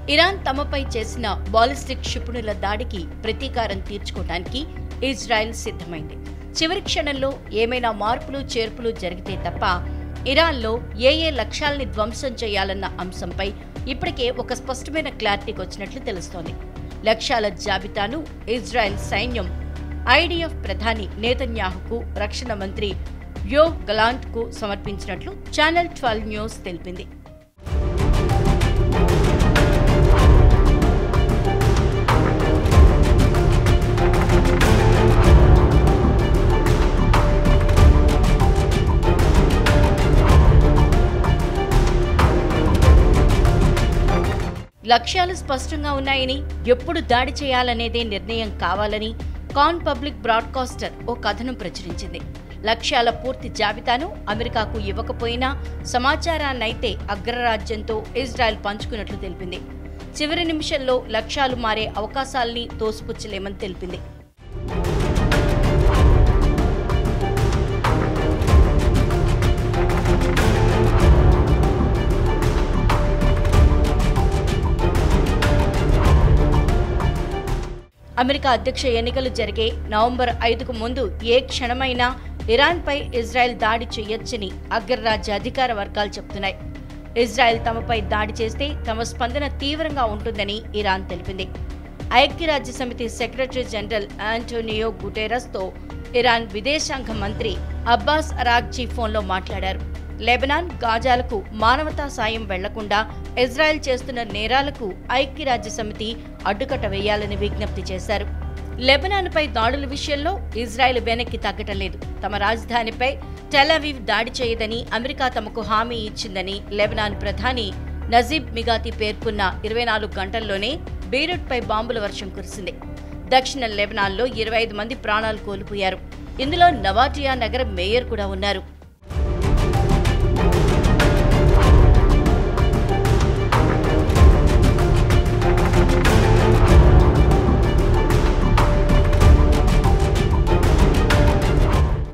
Iran తమపై చేసిన ballistic క్షిపణుల దాడికి ప్రతీకారం తీర్చుకోవడానికి ఇజ్రాయెల్ సిద్ధమైంది. చివరి క్షణంలో ఏమైనా మార్పులు చేర్పులు జరిగితే తప్ప ఇరాన్లో ఏ లక్ష్యాల్ని ధ్వంసం చేయాలన్న అంశంపై ఇప్పటికే ఒక స్పష్టమైన క్లారిటీకి వచ్చినట్లు తెలుస్తోంది. లక్ష్యాల జాబితాను ఇజ్రాయెల్ సైన్యం ఐడిఎఫ్ ప్రధాని నేతన్యాహుకు, రక్షణ మంత్రి యోవ్ గలాంట్కు సమర్పించినట్లు ఛానల్ 12 న్యూస్ తెలిపింది. లక్ష్యాలు స్పష్టంగా ఉన్నాయని, ఎప్పుడు దాడి చేయాలనేదే నిర్ణయం కావాలని కాన్ పబ్లిక్ బ్రాడ్కాస్టర్ ఓ కథనం ప్రచురించింది. లక్ష్యాల పూర్తి జాబితాను అమెరికాకు ఇవ్వకపోయినా సమాచారాన్నైతే అగ్రరాజ్యంతో ఇజ్రాయెల్ పంచుకున్నట్లు తెలిపింది. చివరి నిమిషంలో లక్ష్యాలు మారే అవకాశాల్ని తోసిపుచ్చలేమని తెలిపింది. అమెరికా అధ్యక్ష ఎన్నికలు జరిగే నవంబర్ 5కు ముందు ఏ క్షణమైనా ఇరాన్పై ఇజ్రాయెల్ దాడి చేయొచ్చని అగ్రరాజ్య అధికార వర్గాలు చెబుతున్నాయి. ఇజ్రాయెల్ తమపై దాడి చేస్తే తమ స్పందన తీవ్రంగా ఉంటుందని ఇరాన్ తెలిపింది. ఐక్యరాజ్య సమితి సెక్రటరీ జనరల్ ఆంటోనియో గుటెరస్తో ఇరాన్ విదేశాంగ మంత్రి అబ్బాస్ అరాగ్జీ ఫోన్లో మాట్లాడారు. లెబనాన్, గాజాలకు మానవతా సాయం వెళ్లకుండా ఇజ్రాయెల్ చేస్తున్న నేరాలకు ఐక్యరాజ్య సమితి అడ్డుకట్ట వేయాలని విజ్ఞప్తి చేశారు. లెబనాన్పై దాడుల విషయంలో ఇజ్రాయెల్ వెనక్కి తగ్గటం లేదు. తమ రాజధానిపై టెల్ అవీవ్ దాడి చేయదని అమెరికా తమకు హామీ ఇచ్చిందని లెబనాన్ ప్రధాని నజీబ్ మిగాతి పేర్కొన్న 24 గంటల్లోనే బీరూట్పై బాంబుల వర్షం కురిసింది. దక్షిణ లెబనాన్లో 25 మంది ప్రాణాలు కోల్పోయారు. ఇందులో నవాటియా నగర మేయర్ కూడా ఉన్నారు.